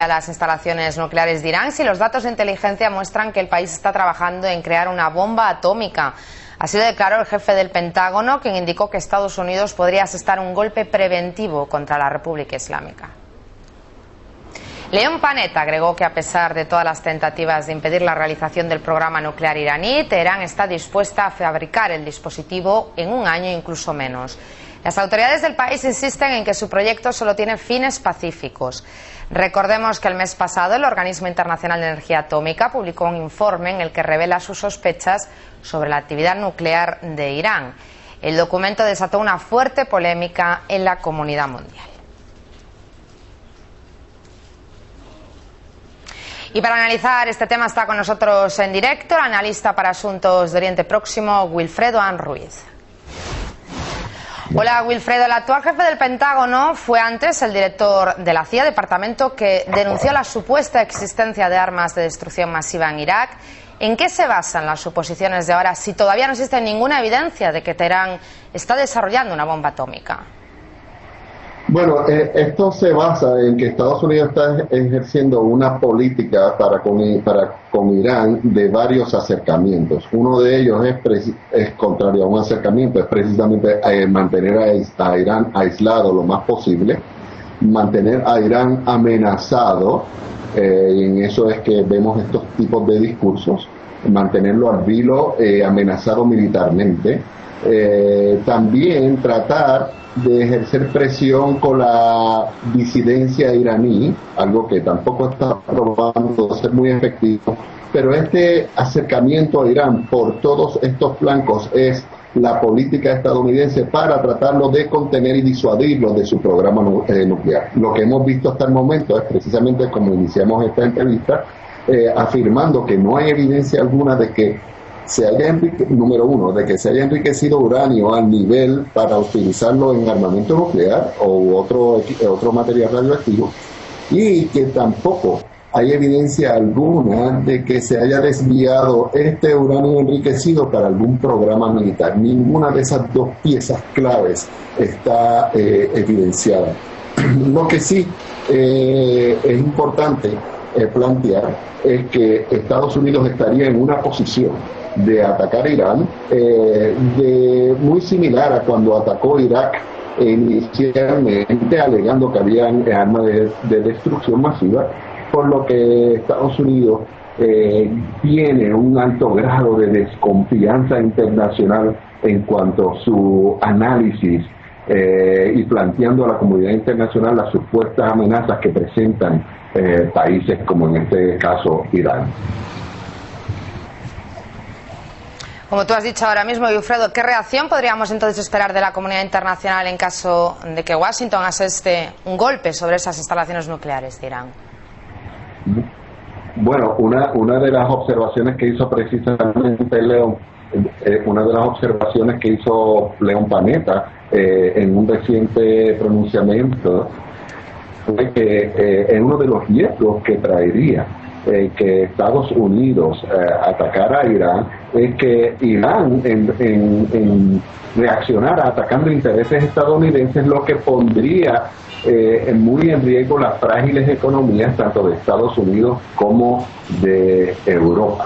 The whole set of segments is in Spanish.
a las instalaciones nucleares de Irán si los datos de inteligencia muestran que el país está trabajando en crear una bomba atómica. Así lo declaró el jefe del Pentágono, quien indicó que Estados Unidos podría asestar un golpe preventivo contra la República Islámica. Leon Panetta agregó que a pesar de todas las tentativas de impedir la realización del programa nuclear iraní, Teherán está dispuesta a fabricar el dispositivo en un año e incluso menos. Las autoridades del país insisten en que su proyecto solo tiene fines pacíficos. Recordemos que el mes pasado el Organismo Internacional de Energía Atómica publicó un informe en el que revela sus sospechas sobre la actividad nuclear de Irán. El documento desató una fuerte polémica en la comunidad mundial. Y para analizar este tema está con nosotros en directo el analista para asuntos de Oriente Próximo, Wilfredo An Ruiz. Hola Wilfredo, el actual jefe del Pentágono fue antes el director de la CIA, departamento que denunció la supuesta existencia de armas de destrucción masiva en Irak. ¿En qué se basan las suposiciones de ahora si todavía no existe ninguna evidencia de que Teherán está desarrollando una bomba atómica? Bueno, esto se basa en que Estados Unidos está ejerciendo una política para con Irán de varios acercamientos. Uno de ellos es contrario a un acercamiento, es precisamente mantener a Irán aislado lo más posible, mantener a Irán amenazado, y en eso es que vemos estos tipos de discursos, mantenerlo al filo, amenazado militarmente. También tratar de ejercer presión con la disidencia iraní, algo que tampoco está probando ser muy efectivo, pero este acercamiento a Irán por todos estos flancos es la política estadounidense para tratarlo de contener y disuadirlo de su programa nuclear. Lo que hemos visto hasta el momento es precisamente como iniciamos esta entrevista, afirmando que no hay evidencia alguna de que se haya enriquecido uranio al nivel para utilizarlo en armamento nuclear o otro material radioactivo, y que tampoco hay evidencia alguna de que se haya desviado este uranio enriquecido para algún programa militar. Ninguna de esas dos piezas claves está evidenciada. Lo que sí es importante plantear es que Estados Unidos estaría en una posición de atacar Irán muy similar a cuando atacó Irak inicialmente, alegando que habían armas de destrucción masiva, por lo que Estados Unidos tiene un alto grado de desconfianza internacional en cuanto a su análisis y planteando a la comunidad internacional las supuestas amenazas que presentan países como en este caso Irán. Como tú has dicho ahora mismo, Wilfredo, ¿qué reacción podríamos entonces esperar de la comunidad internacional en caso de que Washington aseste un golpe sobre esas instalaciones nucleares de Irán? Bueno, una de las observaciones que hizo precisamente Leon Panetta en un reciente pronunciamiento fue que uno de los riesgos que traería que Estados Unidos atacara a Irán es que Irán en reaccionara atacando intereses estadounidenses, lo que pondría muy en riesgo las frágiles economías tanto de Estados Unidos como de Europa.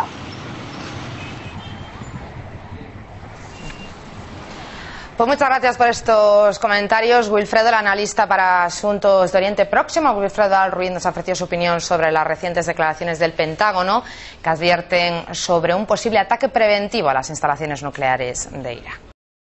Pues muchas gracias por estos comentarios, Wilfredo, el analista para asuntos de Oriente Próximo. Wilfredo An Ruiz nos ofreció su opinión sobre las recientes declaraciones del Pentágono que advierten sobre un posible ataque preventivo a las instalaciones nucleares de Irán.